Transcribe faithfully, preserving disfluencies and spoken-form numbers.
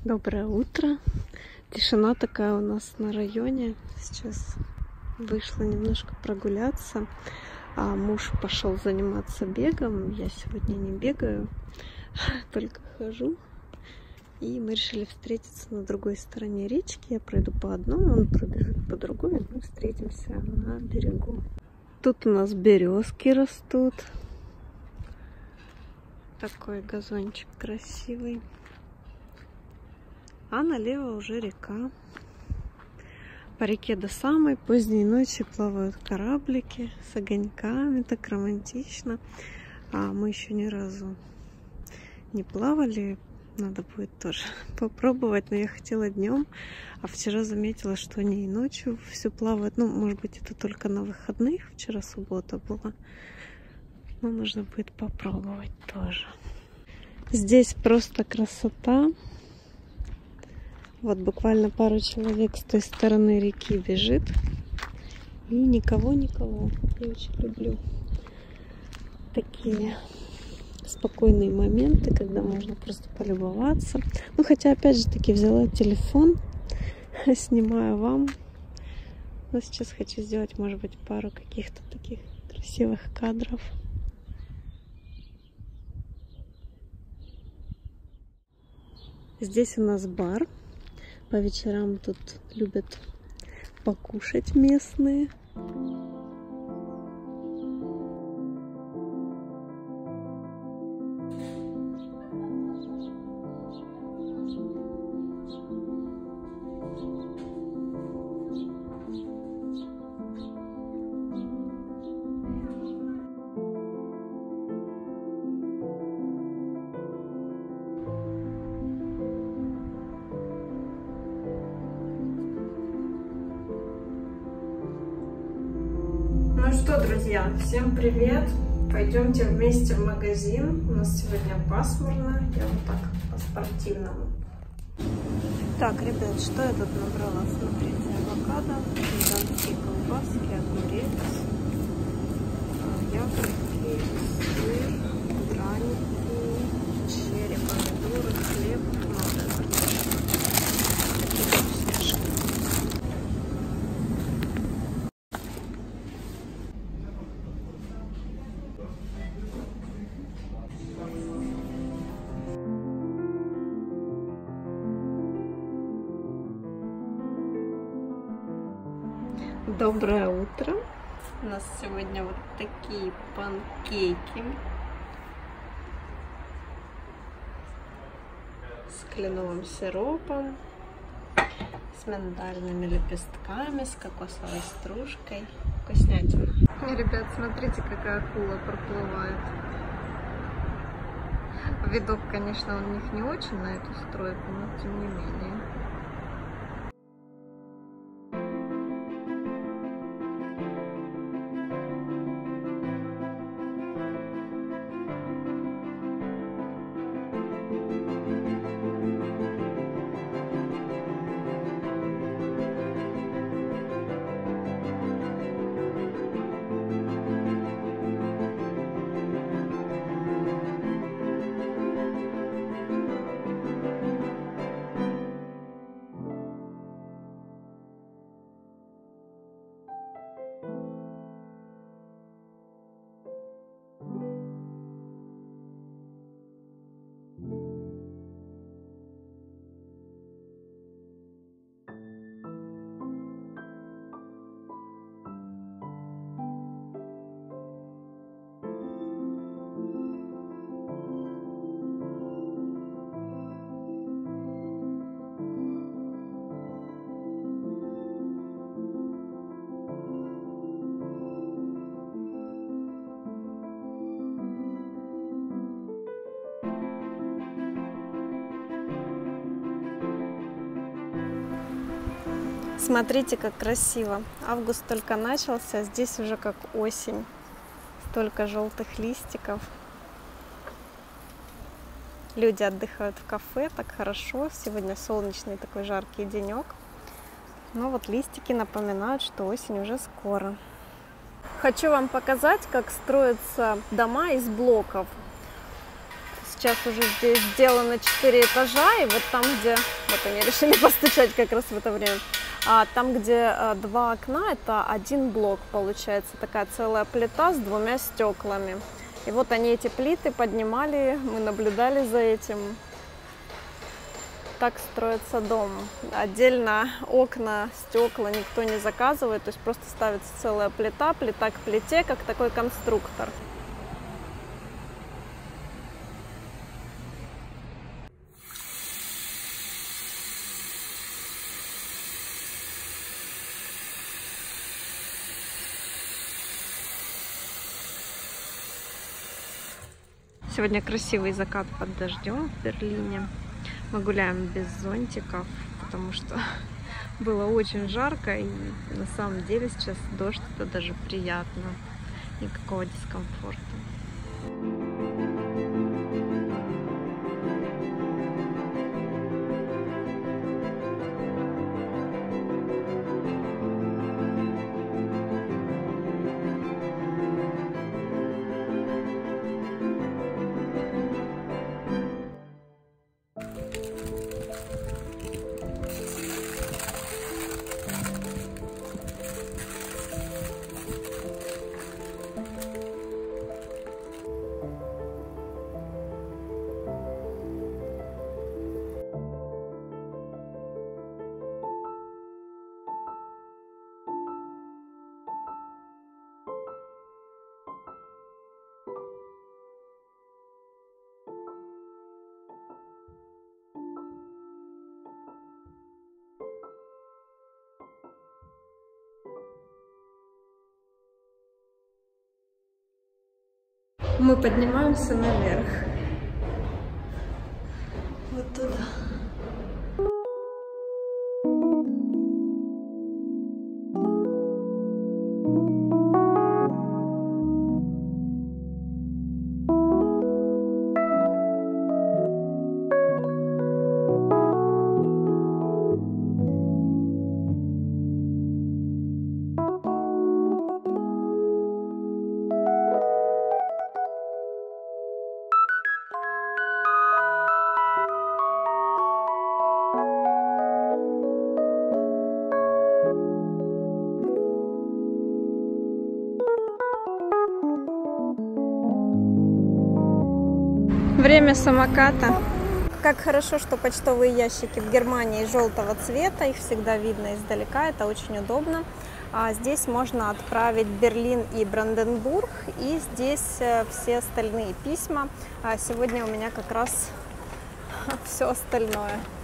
Доброе утро. Тишина такая у нас на районе. Сейчас вышла немножко прогуляться. А муж пошел заниматься бегом. Я сегодня не бегаю, только хожу. И мы решили встретиться на другой стороне речки. Я пройду по одной, он пробежит по другой, и мы встретимся на берегу. Тут у нас березки растут. Такой газончик красивый. А налево уже река. По реке до самой поздней ночи плавают кораблики с огоньками. Так романтично. А мы еще ни разу не плавали. Надо будет тоже попробовать. Но я хотела днем. А вчера заметила, что они и ночью все плавают. Ну, может быть, это только на выходных. Вчера суббота была. Но нужно будет попробовать тоже. Здесь просто красота. Вот буквально пару человек с той стороны реки бежит. И никого-никого. Я очень люблю такие спокойные моменты, когда можно просто полюбоваться. Ну, хотя, опять же таки, взяла телефон, снимаю вам. Но сейчас хочу сделать, может быть, пару каких-то таких красивых кадров. Здесь у нас бар. По вечерам тут любят покушать местные. Ну что, друзья, всем привет! Пойдемте вместе в магазин. У нас сегодня пасмурно. Я вот так по-спортивному. Так, ребят, что я тут набрала? Смотрите, авокадо, гигантские колбаски, огурец, ягодки, сыр, драники, черри, помидоры, хлеб, молодая картошка. Такие вкусняшки. Доброе утро! У нас сегодня вот такие панкейки с кленовым сиропом, с миндальными лепестками, с кокосовой стружкой. Вкуснятина. И, ребят, смотрите, какая акула проплывает. Видок, конечно, у них не очень на эту стройку, но тем не менее. Смотрите, как красиво. Август только начался, здесь уже как осень. Столько желтых листиков. Люди отдыхают в кафе, так хорошо. Сегодня солнечный такой жаркий денек. Но вот листики напоминают, что осень уже скоро. Хочу вам показать, как строятся дома из блоков. сейчас уже здесь сделано четыре этажа, и вот там, где, вот они решили постучать как раз в это время, а там, где два окна, это один блок получается, такая целая плита с двумя стеклами. И вот они эти плиты поднимали, мы наблюдали за этим. Так строится дом. Отдельно окна, стекла никто не заказывает, то есть просто ставится целая плита, плита к плите, как такой конструктор. Сегодня красивый закат под дождем в Берлине. Мы гуляем без зонтиков, потому что было очень жарко, и на самом деле сейчас дождь, это даже приятно, никакого дискомфорта. Мы поднимаемся наверх. Вот туда. Время самоката. Как хорошо, что почтовые ящики в Германии желтого цвета, их всегда видно издалека, это очень удобно. А здесь можно отправить Берлин и Бранденбург, и здесь все остальные письма. А сегодня у меня как раз все остальное.